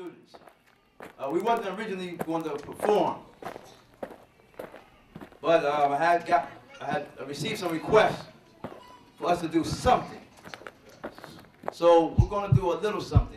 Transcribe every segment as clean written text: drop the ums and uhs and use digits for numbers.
students. We wasn't originally going to perform, but I had received some requests for us to do something. So we're going to do a little something.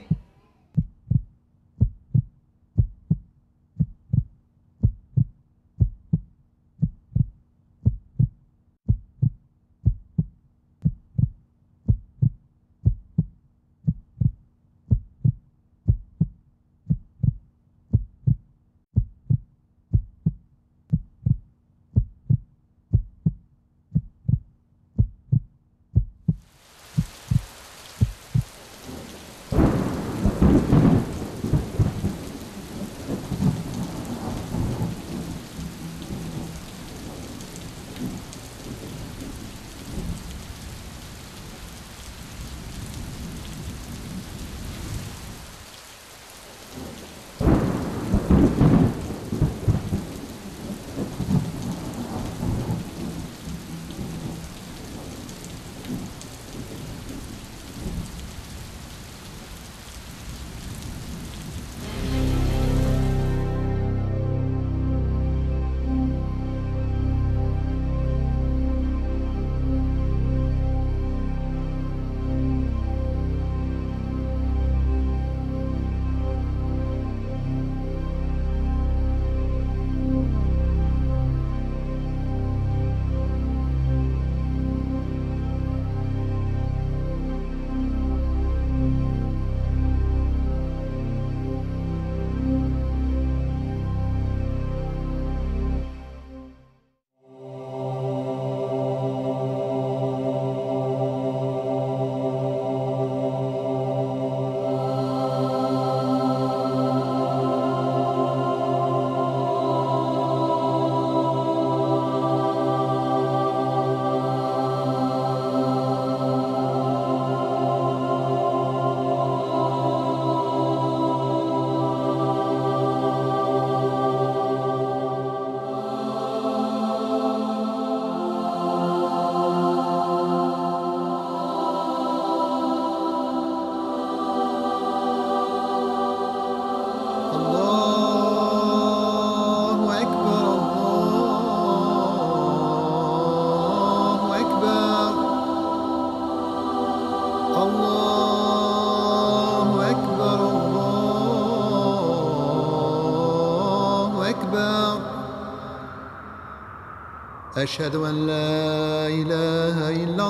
أشهد أن لا إله إلا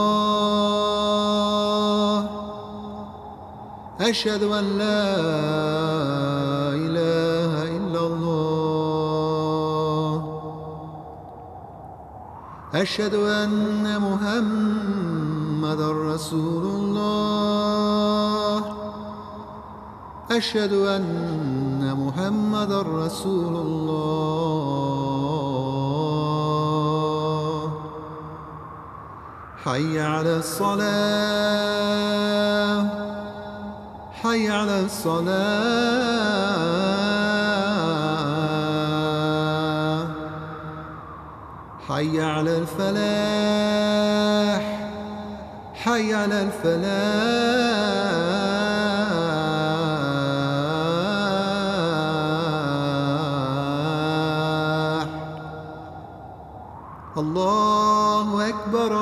الله أشهد أن لا إله إلا الله أشهد أن محمدًا رسول الله أشهد أن محمدًا رسول الله حي على الصلاة حي على الصلاة حي على الفلاح حي على الفلاح الله أكبر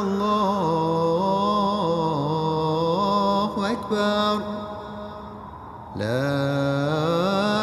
الله أكبر لا